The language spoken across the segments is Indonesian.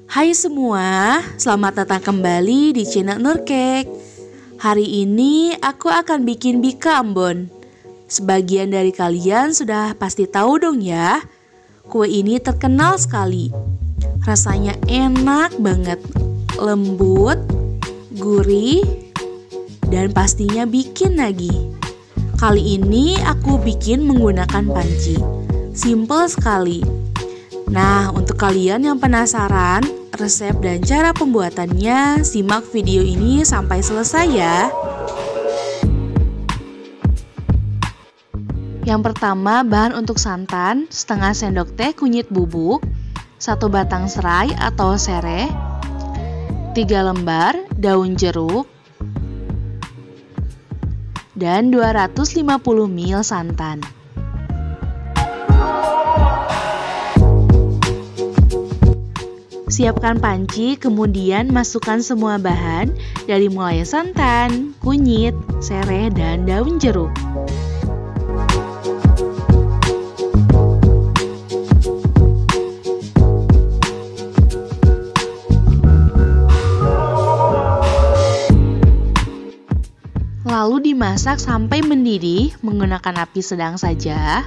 Hai semua, selamat datang kembali di channel Nurcake. Hari ini aku akan bikin bika Ambon. Sebagian dari kalian sudah pasti tahu dong ya, kue ini terkenal sekali. Rasanya enak banget, lembut, gurih, dan pastinya bikin nagih. Kali ini aku bikin menggunakan panci. Simple sekali. Nah, untuk kalian yang penasaran resep dan cara pembuatannya, simak video ini sampai selesai ya. Yang pertama, bahan untuk santan, setengah sendok teh kunyit bubuk, 1 batang serai atau sereh, 3 lembar daun jeruk, dan 250 ml santan. Siapkan panci, kemudian masukkan semua bahan dari mulai santan, kunyit, sereh, dan daun jeruk. Lalu dimasak sampai mendidih menggunakan api sedang saja.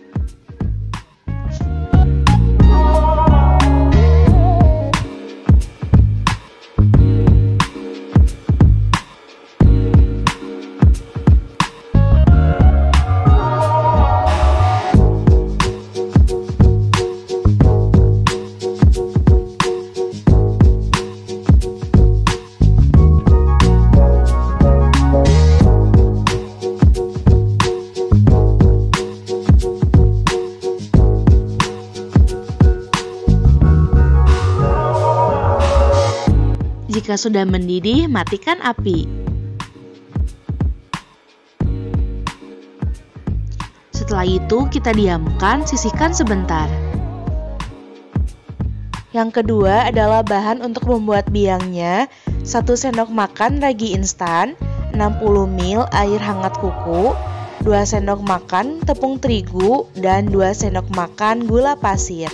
Jika sudah mendidih, matikan api. Setelah itu, kita diamkan, sisihkan sebentar. Yang kedua adalah bahan untuk membuat biangnya. 1 sendok makan ragi instan, 60 ml air hangat kuku, 2 sendok makan tepung terigu, dan 2 sendok makan gula pasir.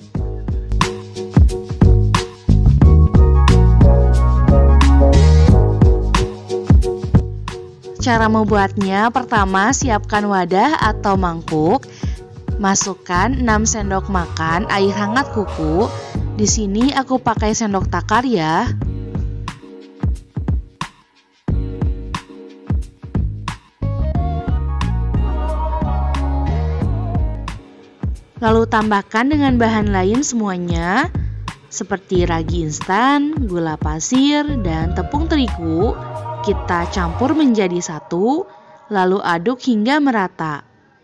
Cara membuatnya, pertama siapkan wadah atau mangkuk. Masukkan 6 sendok makan air hangat kuku. Di sini aku pakai sendok takar ya. Lalu tambahkan dengan bahan lain semuanya, seperti ragi instan, gula pasir, dan tepung terigu. Kita campur menjadi satu, lalu aduk hingga merata.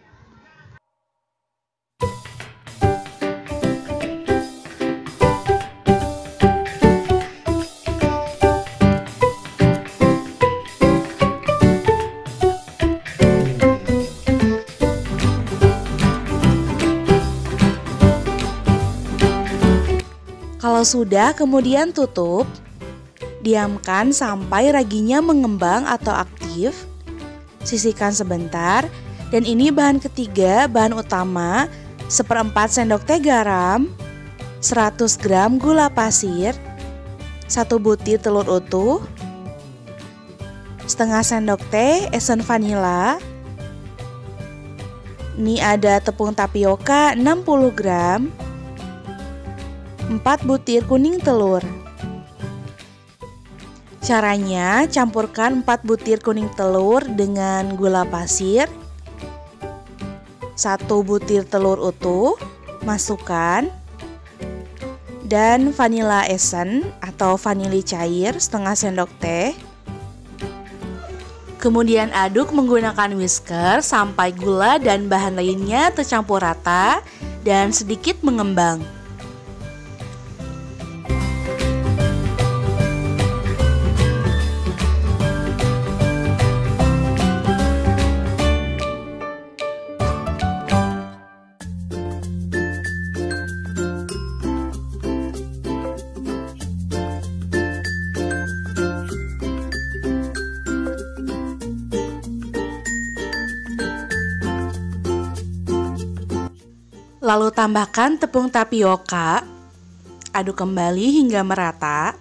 Kalau sudah, kemudian tutup. Diamkan sampai raginya mengembang atau aktif. Sisihkan sebentar. Dan ini bahan ketiga, bahan utama, 1/4 sendok teh garam, 100 gram gula pasir, 1 butir telur utuh, setengah sendok teh esen vanila. Ini ada tepung tapioka 60 gram, 4 butir kuning telur. Caranya, campurkan 4 butir kuning telur dengan gula pasir, 1 butir telur utuh, masukkan, dan vanila esen atau vanili cair setengah sendok teh. Kemudian aduk menggunakan whisker sampai gula dan bahan lainnya tercampur rata dan sedikit mengembang. Lalu tambahkan tepung tapioka Aduk kembali hingga merata.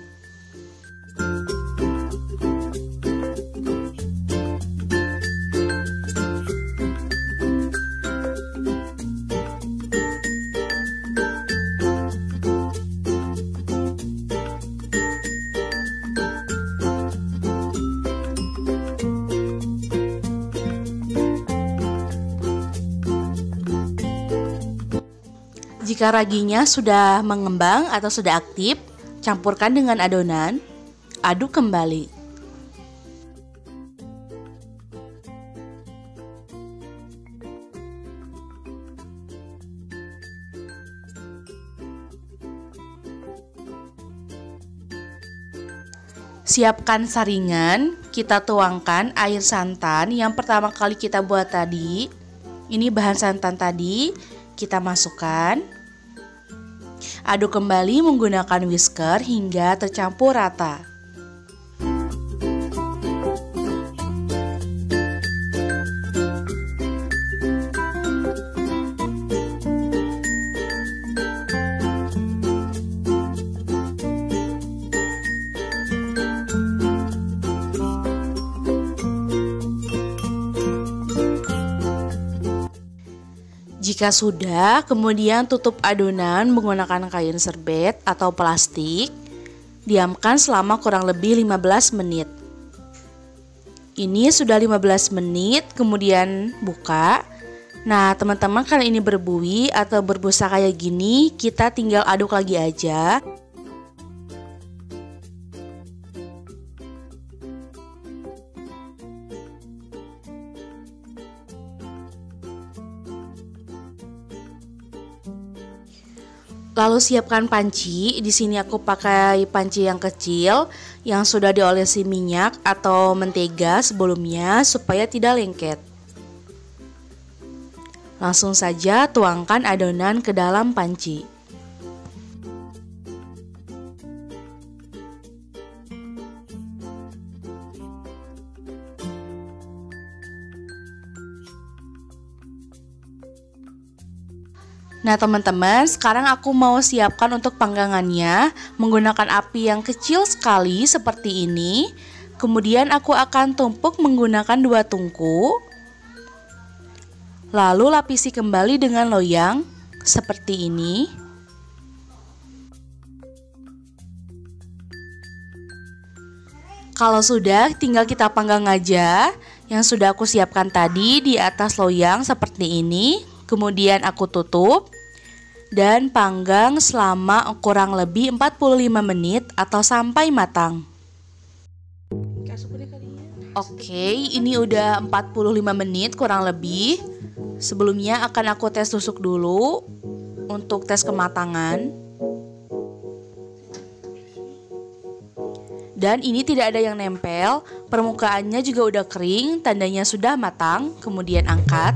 Jika raginya sudah mengembang atau sudah aktif, campurkan dengan adonan, aduk kembali. Siapkan saringan, kita tuangkan air santan yang pertama kali kita buat tadi. Ini bahan santan tadi, kita masukkan. Aduk kembali menggunakan whisker hingga tercampur rata. Jika sudah, kemudian tutup adonan menggunakan kain serbet atau plastik. Diamkan selama kurang lebih 15 menit. Ini sudah 15 menit, kemudian buka. Nah, teman-teman, kalau ini berbuih atau berbusa kayak gini, kita tinggal aduk lagi aja. Lalu siapkan panci. Di sini aku pakai panci yang kecil yang sudah diolesi minyak atau mentega sebelumnya supaya tidak lengket. Langsung saja tuangkan adonan ke dalam panci. Nah teman-teman, sekarang aku mau siapkan untuk panggangannya menggunakan api yang kecil sekali seperti ini. Kemudian aku akan tumpuk menggunakan 2 tungku. Lalu lapisi kembali dengan loyang seperti ini. Kalau sudah, tinggal kita panggang aja. Yang sudah aku siapkan tadi di atas loyang seperti ini. Kemudian aku tutup dan panggang selama kurang lebih 45 menit atau sampai matang. Oke, ini udah 45 menit kurang lebih. Sebelumnya akan aku tes tusuk dulu untuk tes kematangan. Dan ini tidak ada yang nempel, permukaannya juga udah kering, tandanya sudah matang. Kemudian angkat.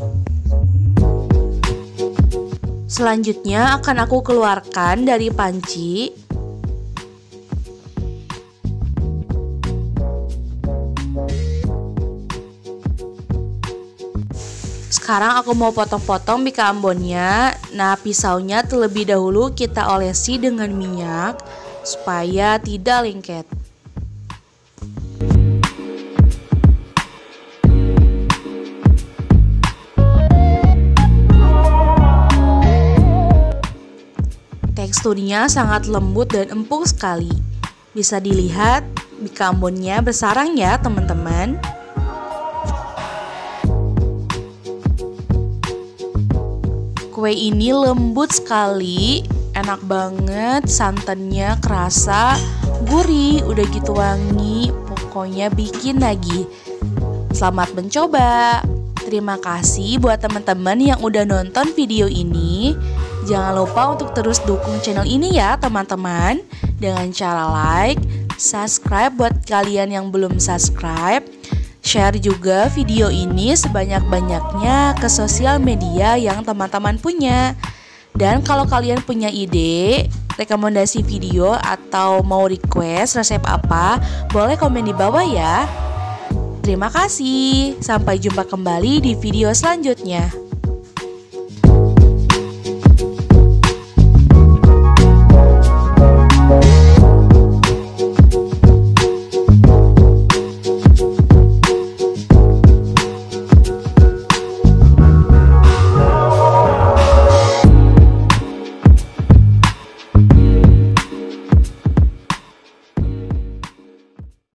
Selanjutnya akan aku keluarkan dari panci. Sekarang aku mau potong-potong bika ambonnya. Nah, pisaunya terlebih dahulu kita olesi dengan minyak supaya tidak lengket. Teksturnya sangat lembut dan empuk sekali. Bisa dilihat bika ambonnya bersarang ya teman-teman. Kue ini lembut sekali, enak banget, santannya kerasa, gurih, udah gitu wangi, pokoknya bikin lagi. Selamat mencoba. Terima kasih buat teman-teman yang udah nonton video ini. Jangan lupa untuk terus dukung channel ini ya teman-teman, dengan cara like, subscribe buat kalian yang belum subscribe, share juga video ini sebanyak-banyaknya ke sosial media yang teman-teman punya. Dan kalau kalian punya ide, rekomendasi video atau mau request resep apa, boleh komen di bawah ya. Terima kasih, sampai jumpa kembali di video selanjutnya.